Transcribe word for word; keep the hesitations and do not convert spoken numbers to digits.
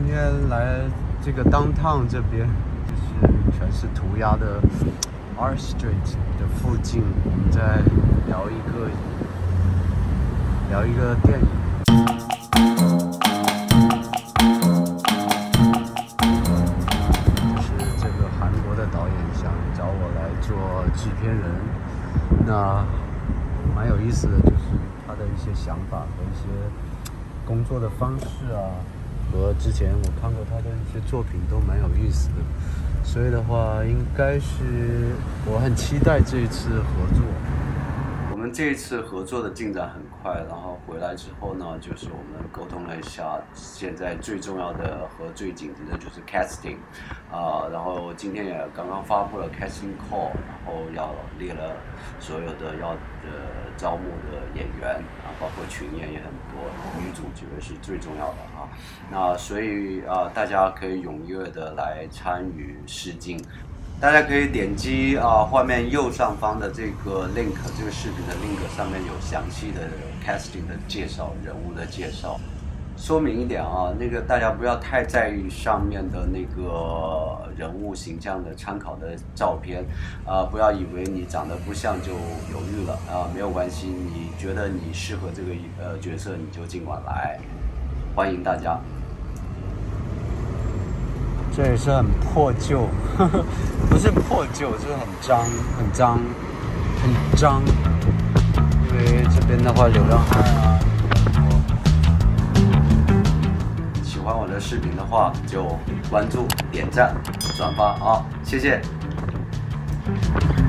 天来这个 downtown 这边，就是全是涂鸦的 Art Street 的附近，我们在聊一个聊一个电影。就是这个韩国的导演想找我来做制片人，那蛮有意思的，就是他的一些想法和一些工作的方式啊。 和之前我看过他的一些作品都蛮有意思的，所以的话，应该是我很期待这一次合作。我们这一次合作的进展很快，然后回来之后呢，就是我们沟通了一下，现在最重要的和最紧急的就是 casting， 啊、呃，然后今天也刚刚发布了 casting call， 然后要列了所有的要呃招募的演员啊，包括群演也很多，女主角是最重要的啊。那所以啊、呃，大家可以踊跃的来参与试镜。 大家可以点击啊，画面右上方的这个 link， 这个视频的 link 上面有详细的 casting 的介绍，人物的介绍。说明一点啊，那个大家不要太在意上面的那个人物形象的参考的照片，啊，不要以为你长得不像就犹豫了啊，没有关系，你觉得你适合这个呃角色，你就尽管来，欢迎大家。 这也是很破旧，呵呵，不是破旧，就是很脏、很脏、很脏。因为这边的话，流浪汉啊比较多。喜欢我的视频的话，就关注、点赞、转发啊，谢谢。